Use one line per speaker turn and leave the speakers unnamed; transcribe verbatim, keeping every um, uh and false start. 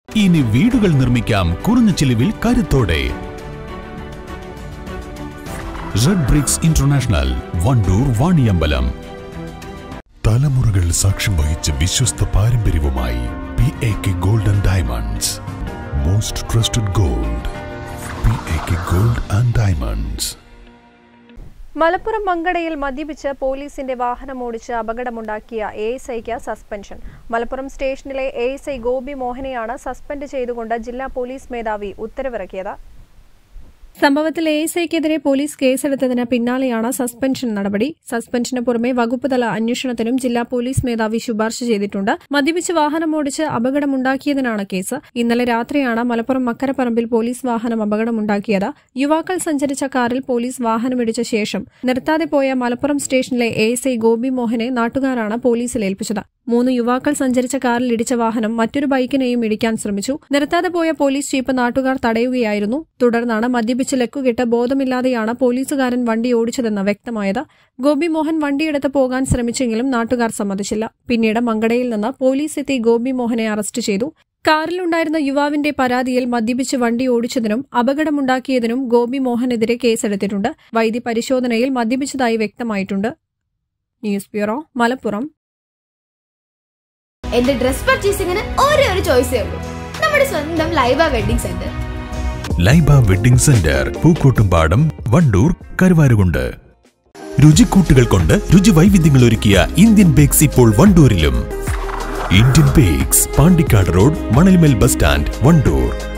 ഇനി വീടുകൾ നിർമ്മിക്കാം കുറഞ്ഞ ചിലവിൽ കരുത്തോടെ. Red bricks international, Wandoor, Vaniyambalam. തലമുറകൾ സാക്ഷ്യം വഹിച്ച വിശ്വസ്ത പാരമ്പര്യവുമായി P A K gold and diamonds. Most trusted gold, P A K gold and diamonds.
Malappuram മങ്കടയിൽ മദ്യപിച്ച് പോലീസിന്റെ വാഹനമോടിച്ച് അപകടമുണ്ടാക്കിയ എ എസ് ഐക്ക് സസ്പെൻഷൻ. മലപ്പുറം സ്റ്റേഷനിലെ എ എസ് ഐ ഗോപി മോഹനെയാണ് സസ്പെൻഡ് ചെയ്തുകൊണ്ട് ജില്ലാ പോലീസ് മേധാവി ഉത്തരവിറക്കിയത്. സംഭവത്തിൽ എ എസ് ഐക്കെതിരെ പോലീസ് കേസെടുത്തതിന് പിന്നാലെയാണ് സസ്പെൻഷൻ നടപടി. സസ്പെൻഷന് പുറമെ വകുപ്പുതല അന്വേഷണത്തിനും ജില്ലാ പോലീസ് മേധാവി ശുപാർശ ചെയ്തിട്ടുണ്ട്. മദ്യപിച്ച് വാഹനമോടിച്ച് അപകടമുണ്ടാക്കിയതിനാണ് കേസ്. ഇന്നലെ രാത്രിയാണ് മലപ്പുറം മക്കരപ്പറമ്പിൽ പോലീസ് വാഹനം അപകടമുണ്ടാക്കിയത്. യുവാക്കൾ സഞ്ചരിച്ച കാറിൽ പോലീസ് വാഹനമിടിച്ച ശേഷം നിർത്താതെ പോയ മലപ്പുറം സ്റ്റേഷനിലെ എ എസ് ഐ ഗോപി മോഹനെ നാട്ടുകാരാണ് പോലീസിൽ ഏൽപ്പിച്ചത്. മൂന്ന് യുവാക്കൾ സഞ്ചരിച്ച കാറിൽ ഇടിച്ച വാഹനം മറ്റൊരു ബൈക്കിനെയും ഇടിക്കാൻ ശ്രമിച്ചു. നിർത്താതെ പോയ പോലീസ് ജീപ്പ് നാട്ടുകാർ തടയുകയായിരുന്നു. തുടർന്നാണ് മദ്യപിച്ച് ലക്കുകെട്ട് ബോധമില്ലാതെയാണ് പോലീസുകാരൻ വണ്ടി ഓടിച്ചതെന്ന് വ്യക്തമായത്. ഗോപി മോഹൻ വണ്ടിയെടുത്ത് പോകാൻ ശ്രമിച്ചെങ്കിലും നാട്ടുകാർ സമ്മതിച്ചില്ല. പിന്നീട് മങ്കടയിൽ നിന്ന് പോലീസ് എത്തി ഗോപി മോഹനെ അറസ്റ്റ് ചെയ്തു. കാറിലുണ്ടായിരുന്ന യുവാവിന്റെ പരാതിയിൽ മദ്യപിച്ച് വണ്ടി ഓടിച്ചതിനും അപകടമുണ്ടാക്കിയതിനും ഗോപി മോഹനെതിരെ കേസെടുത്തിട്ടുണ്ട്. വൈദ്യ പരിശോധനയിൽ മദ്യപിച്ചതായി വ്യക്തമായിട്ടുണ്ട്. News bureau, Malappuram.
എന്റെ ഡ്രസ് പർച്ചേസിംഗിന് ഒരേ ഒരു ചോയ്സേ ഉള്ളൂ, നമ്മുടെ സ്വന്തം Laiba wedding centre.
Laiba wedding centre, Pookkottumpadam, Wandoor, Karuvarakundu. രുചിക്കൂട്ടുകൾ കൊണ്ട് രുചി വൈവിധ്യങ്ങൾ ഒരുക്കിയ ഇന്ത്യൻ ബേക്സ് ഇപ്പോൾ വണ്ടൂരിലും. ഇന്ത്യൻ ബേക്സ്, പാണ്ടിക്കാട് റോഡ്, മണൽമേൽ ബസ് സ്റ്റാൻഡ്, വണ്ടൂർ.